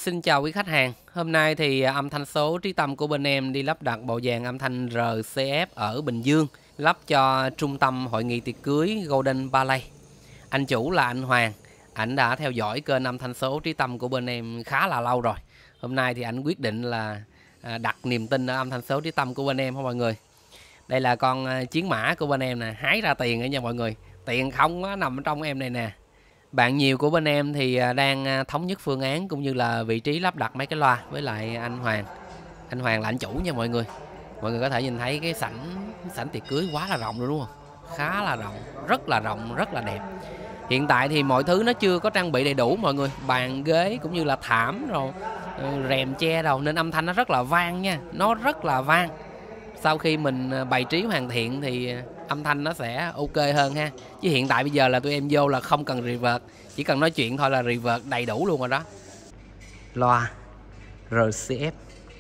Xin chào quý khách hàng. Hôm nay thì âm thanh số Trí Tâm của bên em đi lắp đặt bộ dàn âm thanh RCF ở Bình Dương, lắp cho trung tâm hội nghị tiệc cưới Golden Ballet. Anh chủ là anh Hoàng. Anh đã theo dõi kênh âm thanh số Trí Tâm của bên em khá là lâu rồi. Hôm nay thì anh quyết định là đặt niềm tin ở âm thanh số Trí Tâm của bên em mọi người. Đây là con chiến mã của bên em nè, hái ra tiền nữa nha mọi người. Tiền không á, nằm ở trong em này nè. Bạn nhiều của bên em thì đang thống nhất phương án cũng như là vị trí lắp đặt mấy cái loa với lại anh Hoàng. Anh Hoàng là anh chủ nha mọi người. Mọi người có thể nhìn thấy cái sảnh tiệc cưới quá là rộng rồi đúng không? Khá là rộng, rất là đẹp. Hiện tại thì mọi thứ nó chưa có trang bị đầy đủ mọi người. Bàn ghế cũng như là thảm rồi rèm che đâu nên âm thanh nó rất là vang nha. Nó rất là vang. Sau khi mình bày trí hoàn thiện thì âm thanh nó sẽ ok hơn ha. Chứ hiện tại bây giờ là tụi em vô là không cần reverb, chỉ cần nói chuyện thôi là reverb đầy đủ luôn rồi đó. Loa RCF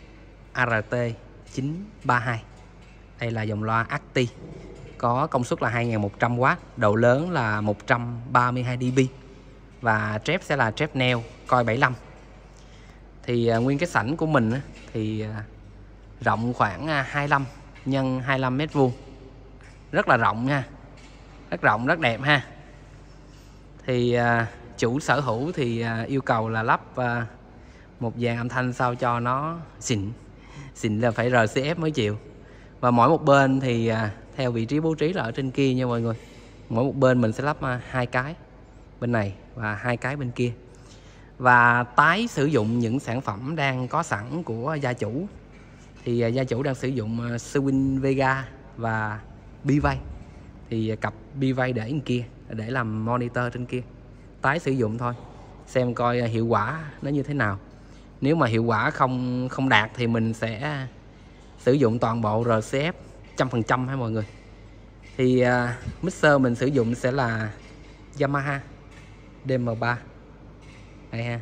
ART932. Đây là dòng loa Acti, có công suất là 2100W, độ lớn là 132 dB và trép sẽ là trép neo coi 75. Thì nguyên cái sảnh của mình thì rộng khoảng 25 x 25 m², rất là rộng nha, rất rộng, rất đẹp ha. Thì chủ sở hữu thì yêu cầu là lắp một dàn âm thanh sao cho nó xịn là phải RCF mới chịu. Và mỗi một bên thì theo vị trí bố trí là ở trên kia nha mọi người. Mỗi một bên mình sẽ lắp hai cái bên này và hai cái bên kia, và tái sử dụng những sản phẩm đang có sẵn của gia chủ. Thì gia chủ đang sử dụng Swing Vega và B-Vay. Thì cặp B-Vay để bên kia để làm monitor trên kia, tái sử dụng thôi, xem coi hiệu quả nó như thế nào. Nếu mà hiệu quả không đạt thì mình sẽ sử dụng toàn bộ RCF 100% ha mọi người. Thì mixer mình sử dụng sẽ là Yamaha DM3 đây ha.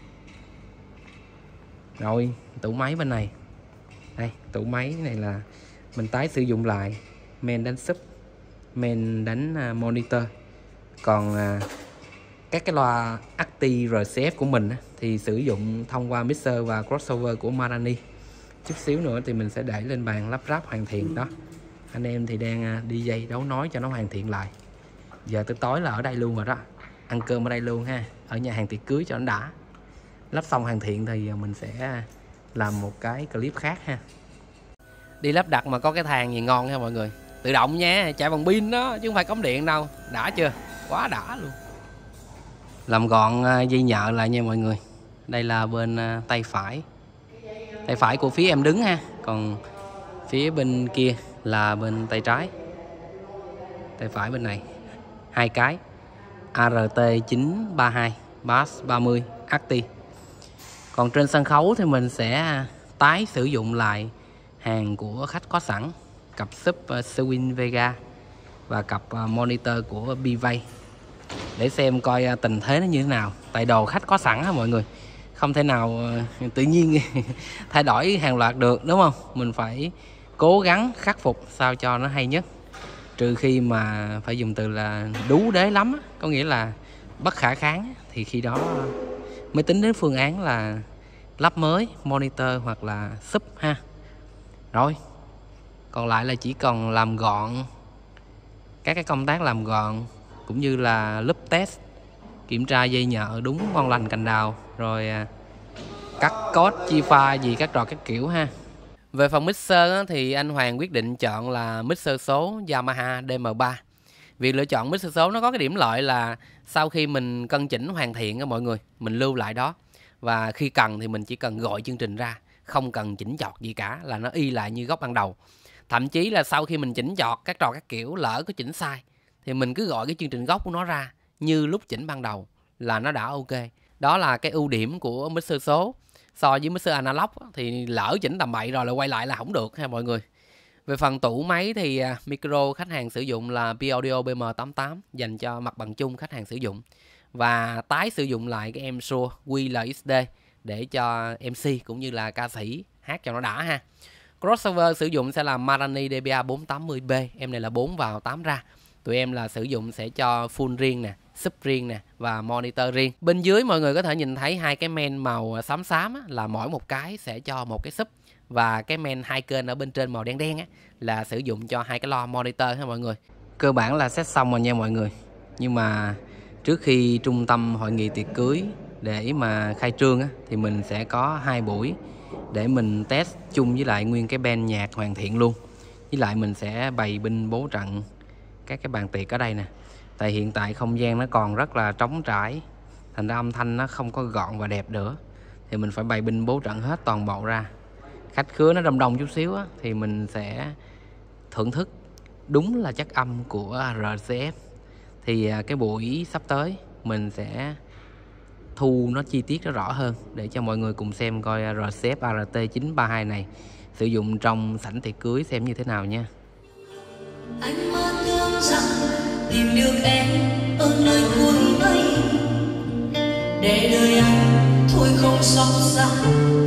Rồi tủ máy bên này, đây tủ máy này là mình tái sử dụng lại, main đánh sub, main đánh monitor. Còn các cái loa Acti RCF của mình thì sử dụng thông qua mixer và crossover của Marani. Chút xíu nữa thì mình sẽ để lên bàn lắp ráp hoàn thiện đó. Anh em thì đang đi dây đấu nói cho nó hoàn thiện lại. Giờ tới tối là ở đây luôn rồi đó, ăn cơm ở đây luôn ha, ở nhà hàng tiệc cưới cho nó đã. Lắp xong hoàn thiện thì mình sẽ làm một cái clip khác ha. Đi lắp đặt mà có cái thang gì ngon ha mọi người. Tự động nha, chạy bằng pin đó chứ không phải cắm điện đâu. Đã chưa? Quá đã luôn. Làm gọn dây nhợ lại nha mọi người. Đây là bên tay phải. Tay phải của phía em đứng ha. Còn phía bên kia là bên tay trái. Tay phải bên này hai cái ART932 Bass 30 Acti. Còn trên sân khấu thì mình sẽ tái sử dụng lại hàng của khách có sẵn, cặp sub Swing Vega và cặp monitor của B-Vay, để xem coi tình thế nó như thế nào. Tại đồ khách có sẵn á mọi người, không thể nào tự nhiên thay đổi hàng loạt được đúng không? Mình phải cố gắng khắc phục sao cho nó hay nhất. Trừ khi mà phải dùng từ là đú đế lắm, có nghĩa là bất khả kháng, thì khi đó mới tính đến phương án là lắp mới monitor hoặc là sub ha. Rồi còn lại là chỉ còn làm gọn các cái công tác làm gọn, cũng như là lúp test, kiểm tra dây nhợ đúng ngon lành cành đào, rồi cắt code chia pha gì các trò các kiểu ha. Về phần mixer thì anh Hoàng quyết định chọn là mixer số Yamaha DM3. Việc lựa chọn mixer số nó có cái điểm lợi là sau khi mình cân chỉnh hoàn thiện á mọi người, mình lưu lại đó, và khi cần thì mình chỉ cần gọi chương trình ra, không cần chỉnh chọt gì cả, là nó y lại như gốc ban đầu. Thậm chí là sau khi mình chỉnh chọt các trò các kiểu, lỡ có chỉnh sai thì mình cứ gọi cái chương trình gốc của nó ra như lúc chỉnh ban đầu là nó đã ok. Đó là cái ưu điểm của mixer số. So với mixer analog thì lỡ chỉnh tầm bậy rồi là quay lại là không được ha mọi người. Về phần tủ máy thì micro khách hàng sử dụng là P-Audio BM88 dành cho mặt bằng chung khách hàng sử dụng, và tái sử dụng lại cái em Shure QLXD để cho MC cũng như là ca sĩ hát cho nó đã ha. Crossover sử dụng sẽ là Marani DBA 480B, em này là 4 vào 8 ra. Tụi em là sử dụng sẽ cho full riêng nè, sub riêng nè và monitor riêng. Bên dưới mọi người có thể nhìn thấy hai cái main màu xám xám á, là mỗi một cái sẽ cho một cái sub, và cái main hai kênh ở bên trên màu đen đen á, là sử dụng cho hai cái loa monitor ha mọi người. Cơ bản là set xong rồi nha mọi người. Nhưng mà trước khi trung tâm hội nghị tiệc cưới để mà khai trương á, thì mình sẽ có 2 buổi để mình test chung với lại nguyên cái band nhạc hoàn thiện luôn. Với lại mình sẽ bày binh bố trận các cái bàn tiệc ở đây nè. Tại hiện tại không gian nó còn rất là trống trải, thành ra âm thanh nó không có gọn và đẹp nữa. Thì mình phải bày binh bố trận hết toàn bộ ra. Khách khứa nó đông đông chút xíu á, thì mình sẽ thưởng thức đúng là chất âm của RCF. Thì cái buổi sắp tới mình sẽ thu nó chi tiết nó rõ hơn để cho mọi người cùng xem coi RCF ART932 này sử dụng trong sảnh tiệc cưới xem như thế nào nha. Anh mơ tưởng rằng tìm được em ở nơi cuối mây, để đời anh thôi không xót xa